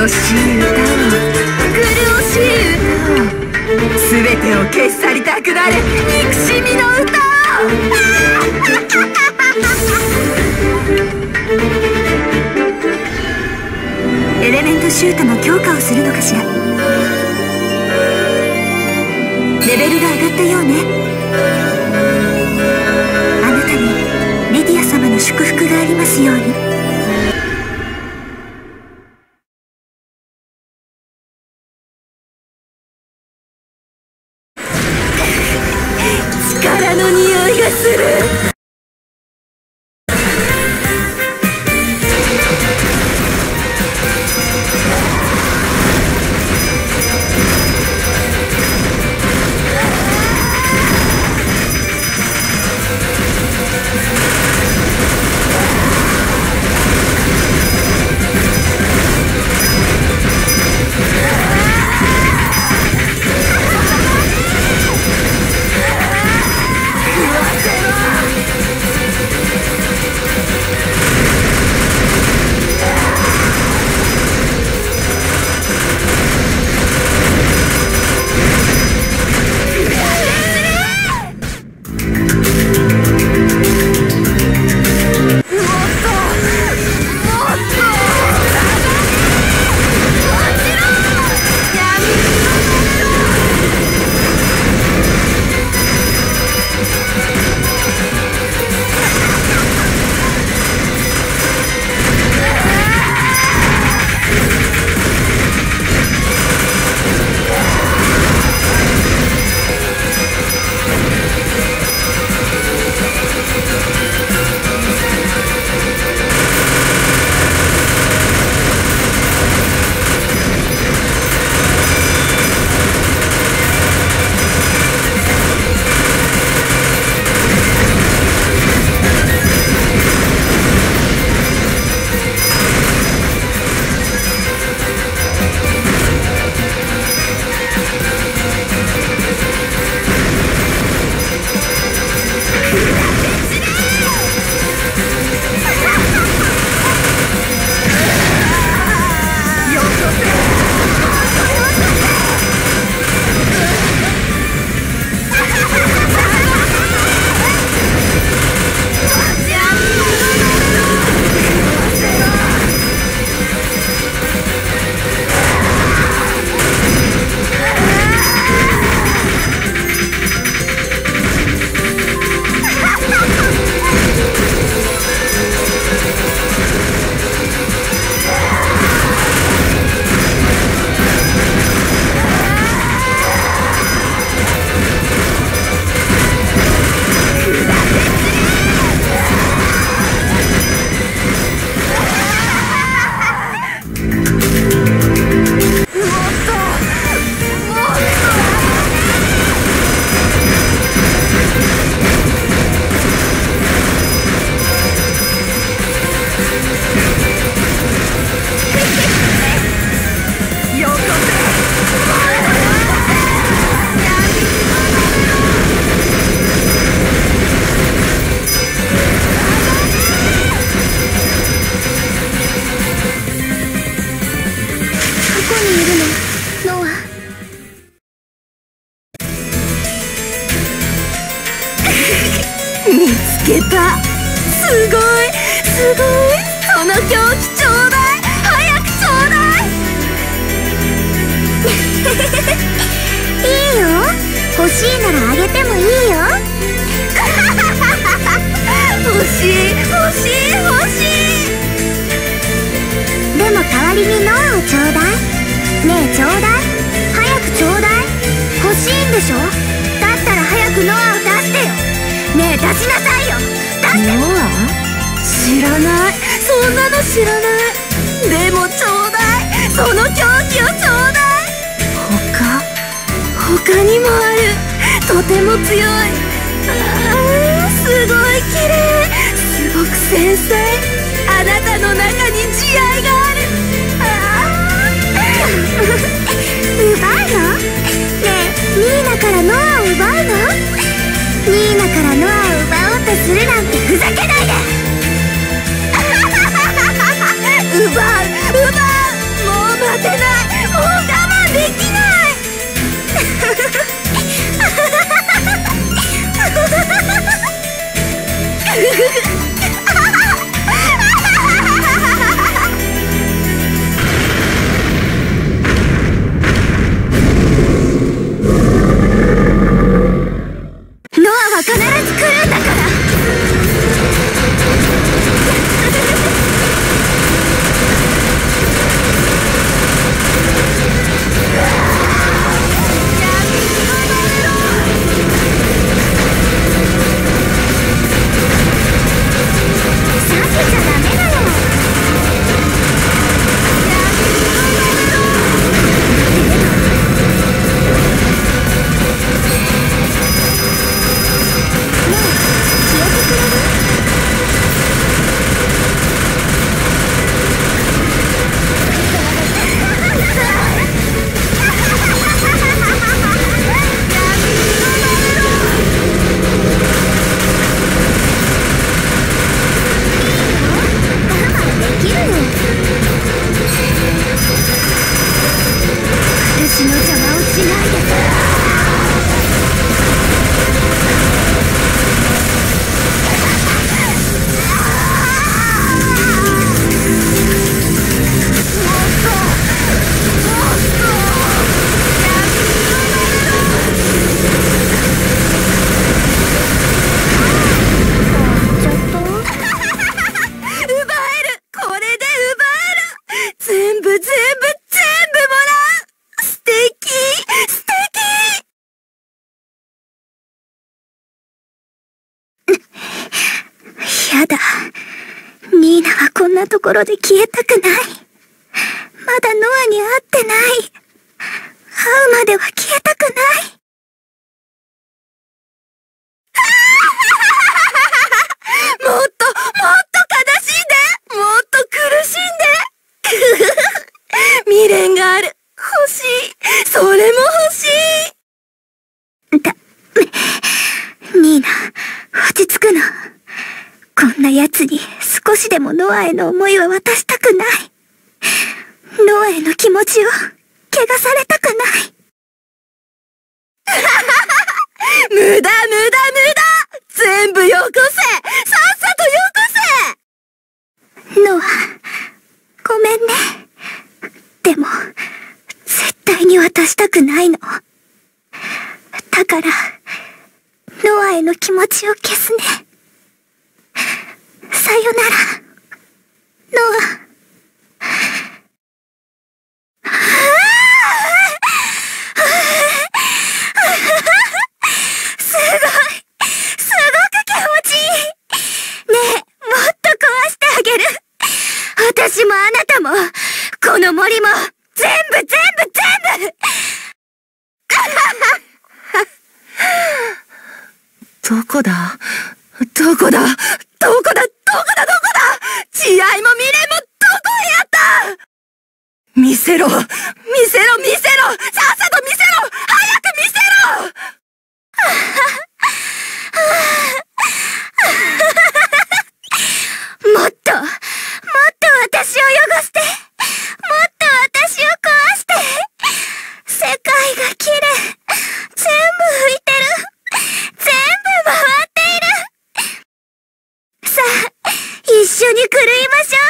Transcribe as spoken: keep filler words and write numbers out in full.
しい歌を、苦しい歌を、全てを消し去りたくなる憎しみの歌を。エレメントシュートの強化をするのかしら。レベルが上がったようね。あなたにリディア様の祝福がありますように。力の匂いがする。 見つけた。すごいすごい、その狂気ちょうだい、早くちょうだい。いいよ、欲しいならあげてもいいよ。欲しい欲しい欲しい。でも代わりにノアをちょうだい。ねえちょうだい、早くちょうだい。欲しいんでしょ。だったら早くノアを出してよ。ねえ出しなさいよ、出して。ノア？知らない、そんなの知らない。でもちょうだい、その狂気をちょうだい。他他にもある、とても強い。ああ、すごい綺麗、すごく繊細。あなたの中に慈愛がある。奪うの？ねえニーナからノアを奪うの？ニーナからノアを奪おうとするなんてふざけないで。奪う奪う、もう待やだ。ニーナはこんなところで消えたくない。まだノアに会ってない。会うまでは消えたくない。もっと、もっと悲しんで、もっと苦しんで。未練がある。欲しい。それも欲しい。だ、ニーナ、落ち着くの。こんな奴に少しでもノアへの思いは渡したくない。ノアへの気持ちを汚されたくない。無駄無駄無駄。全部よこせ。さっさとよこせ。ノア、ごめんね。でも、絶対に渡したくないの。だから、ノアへの気持ちを消すね。さよなら、ノア。すごい、すごく気持ちいい。ねえ、もっと壊してあげる。私もあなたも、この森も、全部全部全部どこだどこだどこだどこだどこだ血合いも未練もどこへやった見せろ見せろ見せろさっさと見せろ早く見せろもっと、もっと私を汚して、もっと私を壊して、世界が綺麗、全部浮いてる、全部回っている。さあ、一緒に狂いましょう。